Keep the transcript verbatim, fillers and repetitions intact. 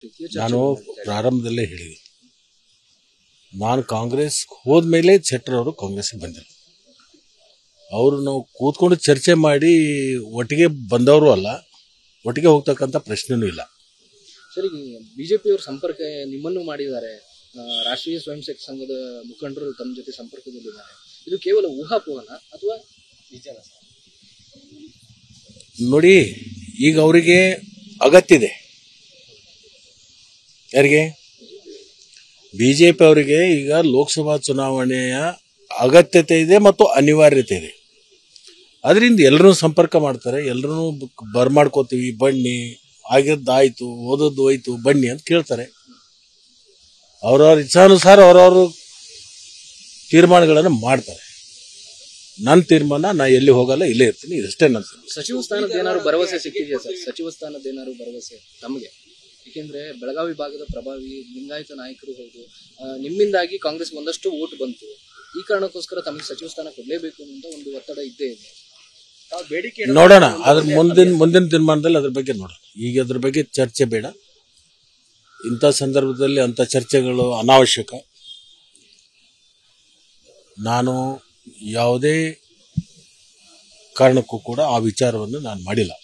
ನಾನು ಪ್ರಾರಂಭದಲ್ಲೇ ಹೇಳಿದೆ, ನಾನು ಕಾಂಗ್ರೆಸ್ ಹೋದ್ಮೇಲೆ ಶೆಟ್ಟರ್ ಅವರು ಕಾಂಗ್ರೆಸ್ಗೆ ಬಂದರು. ಅವರು ನಾವು ಕೂತ್ಕೊಂಡು ಚರ್ಚೆ ಮಾಡಿ ಒಟ್ಟಿಗೆ ಬಂದವರು ಅಲ್ಲ, ಒಟ್ಟಿಗೆ ಹೋಗ್ತಕ್ಕಂಥ ಪ್ರಶ್ನೆನೂ ಇಲ್ಲ. ಸರಿ, ಬಿಜೆಪಿಯವರು ಸಂಪರ್ಕ ನಿಮ್ಮನ್ನು ಮಾಡಿದ್ದಾರೆ, ರಾಷ್ಟ್ರೀಯ ಸ್ವಯಂ ಸೇವಕ ಸಂಘದ ಮುಖಂಡರು ತಮ್ಮ ಜೊತೆ ಸಂಪರ್ಕದಲ್ಲಿದ್ದಾರೆ. ಇದು ಕೇವಲ ಊಹಾಪೋಹನ ಅಥವಾ ನಿಜನ? ನೋಡಿ, ಈಗ ಅವರಿಗೆ ಅಗತ್ಯ ಇದೆ. ಯಾರಿಗೆ? ಬಿಜೆಪಿ ಅವರಿಗೆ ಈಗ ಲೋಕಸಭಾ ಚುನಾವಣೆಯ ಅಗತ್ಯತೆ ಇದೆ ಮತ್ತು ಅನಿವಾರ್ಯತೆ ಇದೆ. ಅದರಿಂದ ಎಲ್ಲರೂ ಸಂಪರ್ಕ ಮಾಡ್ತಾರೆ, ಎಲ್ಲರೂ ಬರ್ಮಾಡ್ಕೋತೀವಿ, ಬನ್ನಿ, ಆಗಿದ್ದಾಯ್ತು, ಓದೋದು ಹೋಯ್ತು, ಬನ್ನಿ ಅಂತ ಕೇಳ್ತಾರೆ. ಅವ್ರವ್ರ ಇಚ್ಛಾನುಸಾರ ಅವ್ರವ್ರ ತೀರ್ಮಾನಗಳನ್ನು ಮಾಡ್ತಾರೆ. ನನ್ನ ತೀರ್ಮಾನ, ನಾ ಎಲ್ಲಿ ಹೋಗಲ್ಲ, ಇಲ್ಲೇ ಇರ್ತೀನಿ, ಇದಷ್ಟೇ ನನ್ನ. ಸಚಿವ ಸ್ಥಾನದ ಏನಾದ್ರು ಭರವಸೆ ಸಿಕ್ಕಿದೆಯಾ ಸರ್? ಸಚಿವ ಸ್ಥಾನದ ಏನಾದ್ರು ಭರವಸೆ ತಮಗೆ? ಏಕೆಂದ್ರೆ ಬೆಳಗಾವಿ ಭಾಗದ ಪ್ರಭಾವಿ ಲಿಂಗಾಯತ ನಾಯಕರು ಹೌದು, ನಿಮ್ಮಿಂದಾಗಿ ಕಾಂಗ್ರೆಸ್ ಒಂದಷ್ಟು ಓಟ್ ಬಂತು. ಈ ಕಾರಣಕ್ಕೋಸ್ಕರ ತಮಗೆ ಸಚಿವ ಸ್ಥಾನ ಕೊಡಲೇಬೇಕು ಅಂತ ಒಂದು ಒತ್ತಡ ಇದ್ದೇ ಇದೆ. ನೋಡೋಣ, ಅದ್ರ ಮುಂದಿನ ಮುಂದಿನ ತೀರ್ಮಾನದಲ್ಲಿ ಅದ್ರ ಬಗ್ಗೆ ನೋಡೋಣ. ಈಗ ಅದ್ರ ಬಗ್ಗೆ ಚರ್ಚೆ ಬೇಡ. ಇಂಥ ಸಂದರ್ಭದಲ್ಲಿ ಅಂಥ ಚರ್ಚೆಗಳು ಅನಾವಶ್ಯಕ. ನಾನು ಯಾವುದೇ ಕಾರಣಕ್ಕೂ ಕೂಡ ಆ ವಿಚಾರವನ್ನು ನಾನು ಮಾಡಿಲ್ಲ.